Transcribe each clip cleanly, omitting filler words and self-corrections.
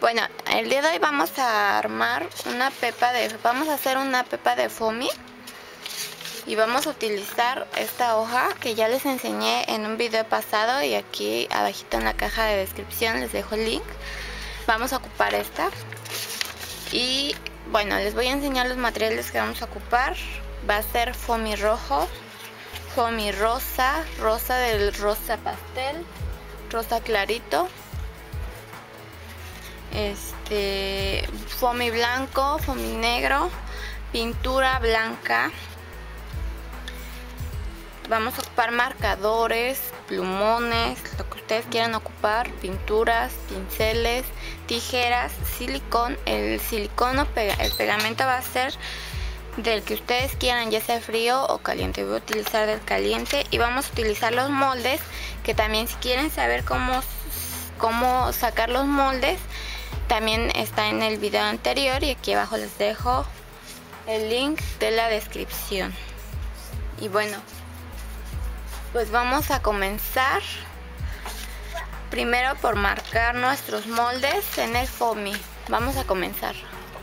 Bueno, el día de hoy vamos a armar vamos a hacer una pepa de foamy y vamos a utilizar esta hoja que ya les enseñé en un video pasado y aquí abajito en la caja de descripción les dejo el link. Vamos a ocupar esta y bueno, les voy a enseñar los materiales que vamos a ocupar. Va a ser foamy rojo, foamy rosa, rosa del rosa pastel, rosa clarito, foamy blanco, foamy negro, pintura blanca. Vamos a ocupar marcadores, plumones, lo que ustedes quieran ocupar, pinturas, pinceles, tijeras, silicón. El silicón o el pegamento va a ser del que ustedes quieran, ya sea frío o caliente. Voy a utilizar del caliente y vamos a utilizar los moldes, que también si quieren saber cómo sacar los moldes, también está en el video anterior y aquí abajo les dejo el link de la descripción. Y bueno, pues vamos a comenzar primero por marcar nuestros moldes en el foamy. Vamos a comenzar.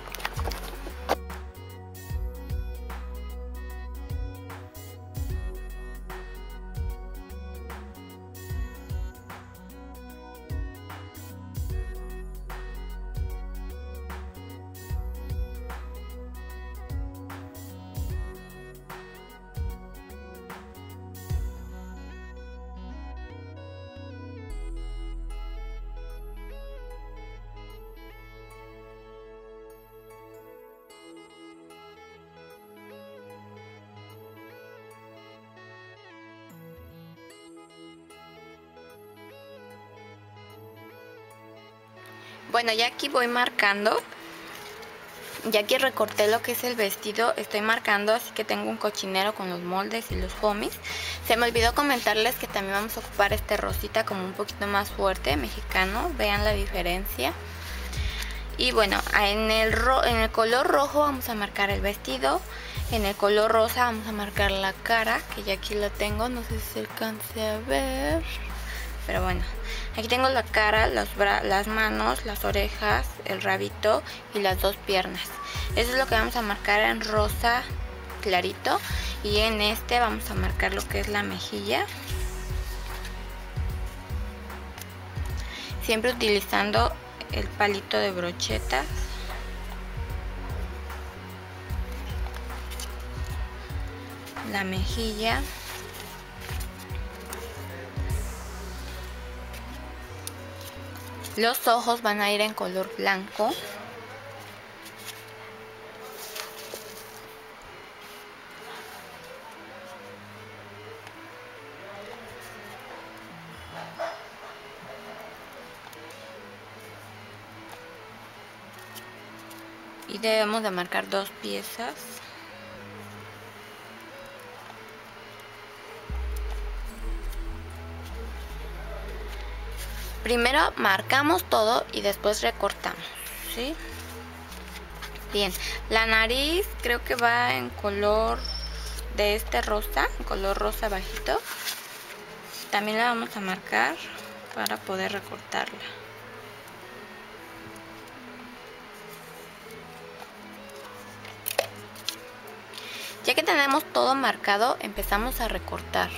Bueno, ya aquí voy marcando. Ya que recorté lo que es el vestido, estoy marcando, así que tengo un cochinero con los moldes y los foamies. Se me olvidó comentarles que también vamos a ocupar este rosita como un poquito más fuerte, mexicano. Vean la diferencia. Y bueno, en el color rojo vamos a marcar el vestido. En el color rosa vamos a marcar la cara, que ya aquí la tengo, no sé si se alcance a ver. Pero bueno, aquí tengo la cara, las manos, las orejas, el rabito y las dos piernas. Eso es lo que vamos a marcar en rosa clarito. Y en este vamos a marcar lo que es la mejilla. Siempre utilizando el palito de brochetas. La mejilla. Los ojos van a ir en color blanco. Y debemos de marcar dos piezas. Primero marcamos todo y después recortamos, ¿sí? Bien, la nariz creo que va en color de este rosa, en color rosa bajito. También la vamos a marcar para poder recortarla. Ya que tenemos todo marcado, empezamos a recortar.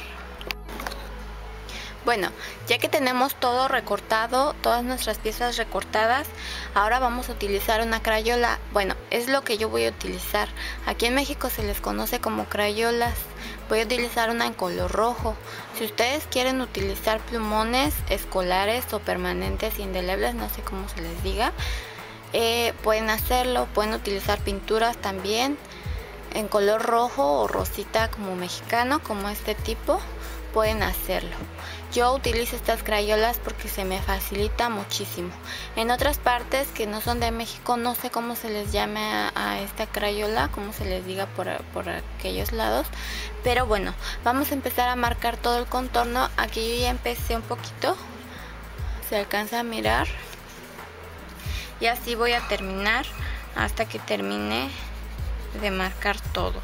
Bueno, ya que tenemos todo recortado, todas nuestras piezas recortadas, ahora vamos a utilizar una crayola. Bueno, es lo que yo voy a utilizar. Aquí en México se les conoce como crayolas. Voy a utilizar una en color rojo. Si ustedes quieren utilizar plumones escolares o permanentes indelebles, no sé cómo se les diga, pueden hacerlo. Pueden utilizar pinturas también en color rojo o rosita como mexicano, como este tipo. Pueden hacerlo. Yo utilizo estas crayolas porque se me facilita muchísimo. En otras partes que no son de México, no sé cómo se les llame a esta crayola, cómo se les diga por aquellos lados. Pero bueno, vamos a empezar a marcar todo el contorno. Aquí yo ya empecé un poquito, se alcanza a mirar. Y así voy a terminar hasta que termine de marcar todo.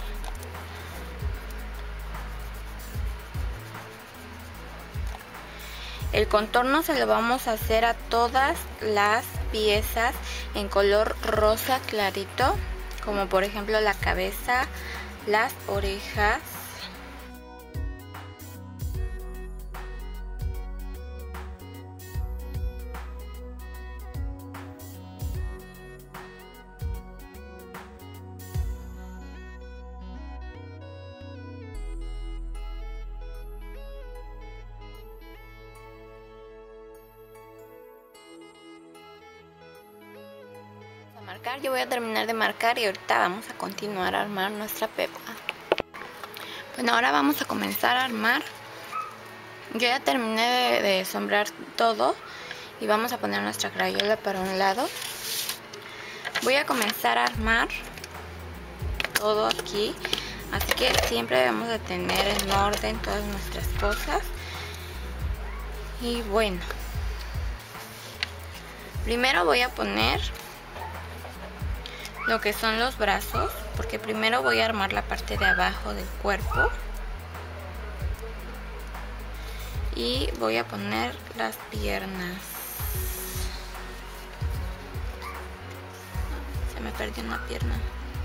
El contorno se lo vamos a hacer a todas las piezas en color rosa clarito, como por ejemplo la cabeza, las orejas. Marcar, yo voy a terminar de marcar y ahorita vamos a continuar a armar nuestra Pepa. Bueno, ahora vamos a comenzar a armar. Yo ya terminé de sombrar todo y vamos a poner nuestra crayola para un lado. Voy a comenzar a armar todo aquí, así que siempre debemos de tener en orden todas nuestras cosas. Y bueno, primero voy a poner lo que son los brazos, porque primero voy a armar la parte de abajo del cuerpo y voy a poner las piernas. Se me perdió una pierna.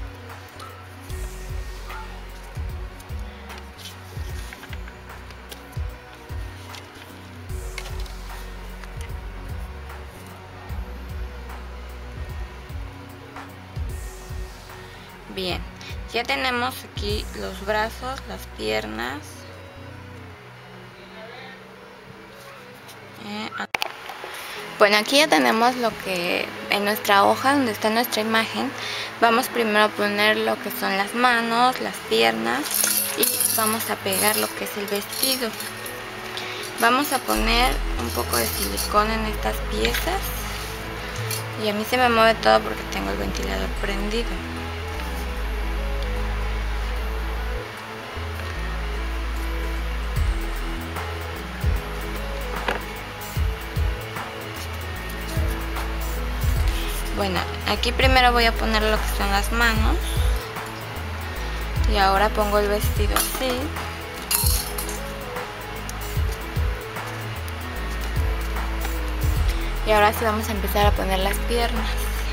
Bien, ya tenemos aquí los brazos, las piernas. Bueno, aquí ya tenemos lo que en nuestra hoja donde está nuestra imagen. Vamos primero a poner lo que son las manos, las piernas y vamos a pegar lo que es el vestido. Vamos a poner un poco de silicón en estas piezas y a mí se me mueve todo porque tengo el ventilador prendido. Bueno, aquí primero voy a poner lo que son las manos y ahora pongo el vestido así. Y ahora sí vamos a empezar a poner las piernas.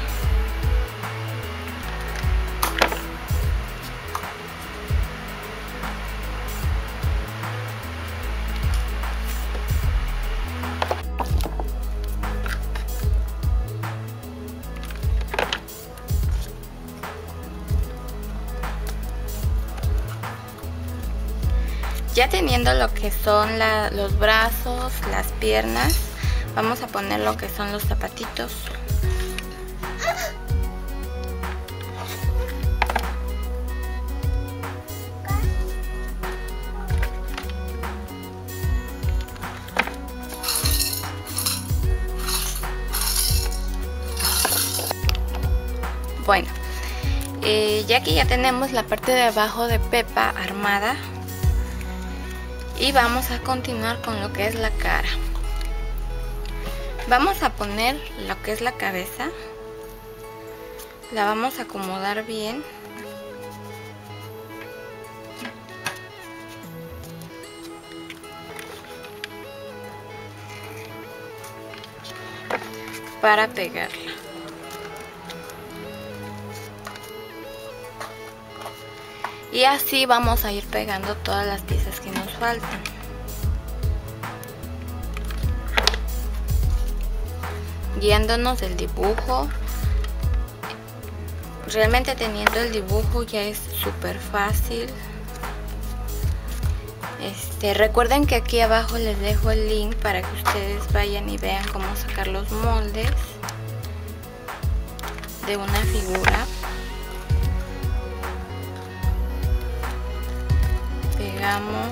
Ya teniendo lo que son los brazos, las piernas, vamos a poner lo que son los zapatitos. Bueno, ya que ya tenemos la parte de abajo de Pepa armada, y vamos a continuar con lo que es la cara. Vamos a poner lo que es la cabeza. La vamos a acomodar bien. Para pegarla. Y así vamos a ir pegando todas las piezas que nos faltan. Guiándonos del dibujo. Realmente teniendo el dibujo ya es súper fácil. Recuerden que aquí abajo les dejo el link para que ustedes vayan y vean cómo sacar los moldes de una figura. Pegamos.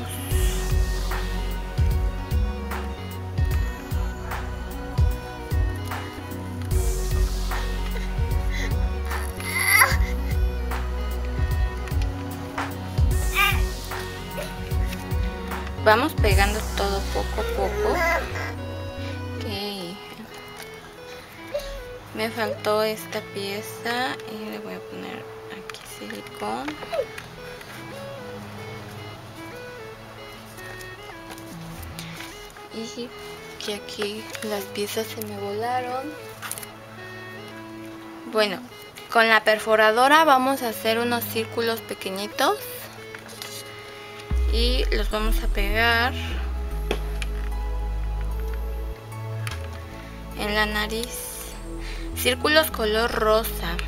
Vamos pegando todo poco a poco. Okay. Me faltó esta pieza y le voy a poner aquí silicón. Y que aquí las piezas se me volaron. Bueno, con la perforadora vamos a hacer unos círculos pequeñitos y los vamos a pegar en la nariz. Círculos color rosa.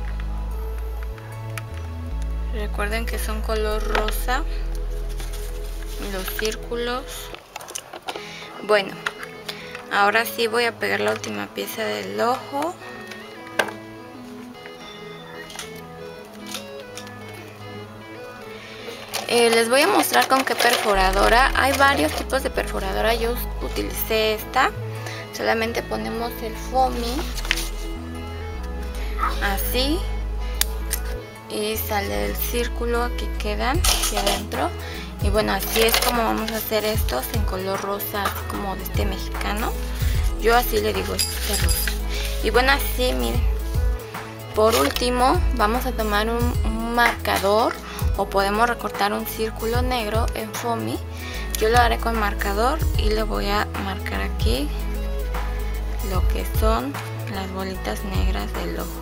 Recuerden que son color rosa los círculos. Bueno, ahora sí voy a pegar la última pieza del ojo. Les voy a mostrar con qué perforadora. Hay varios tipos de perforadora. Yo utilicé esta. Solamente ponemos el foamy así y sale el círculo. Aquí quedan, aquí adentro. Y bueno, así es como vamos a hacer estos en color rosa, así como de este mexicano. Yo así le digo, este rosa. Y bueno, así miren. Por último vamos a tomar un marcador, o podemos recortar un círculo negro en foamy. Yo lo haré con marcador y le voy a marcar aquí lo que son las bolitas negras del ojo.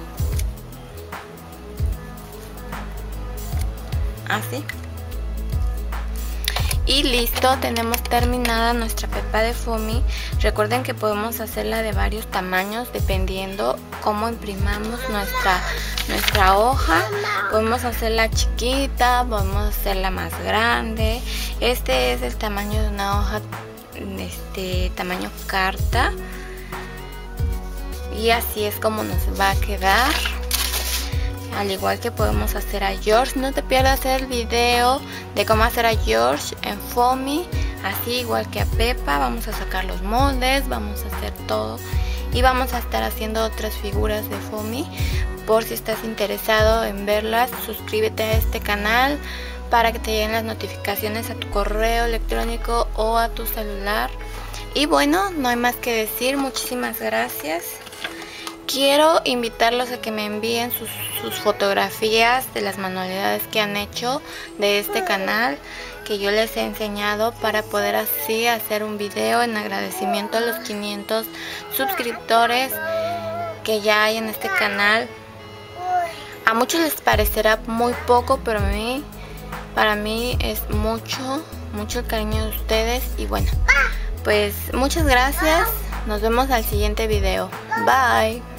Así. Y listo, tenemos terminada nuestra pepa de foamy. Recuerden que podemos hacerla de varios tamaños dependiendo cómo imprimamos nuestra hoja. Podemos hacerla chiquita, podemos hacerla más grande. Este es el tamaño de una hoja, tamaño carta. Y así es como nos va a quedar. Al igual que podemos hacer a George. No te pierdas el video de cómo hacer a George en foamy. Así igual que a Pepa. Vamos a sacar los moldes, vamos a hacer todo. Y vamos a estar haciendo otras figuras de foamy. Por si estás interesado en verlas, suscríbete a este canal para que te lleguen las notificaciones a tu correo electrónico o a tu celular. Y bueno, no hay más que decir. Muchísimas gracias. Quiero invitarlos a que me envíen sus fotografías de las manualidades que han hecho de este canal que yo les he enseñado, para poder así hacer un video en agradecimiento a los 500 suscriptores que ya hay en este canal. A muchos les parecerá muy poco, pero para mí es mucho el cariño de ustedes. Y bueno, pues muchas gracias. Nos vemos al siguiente video. Bye.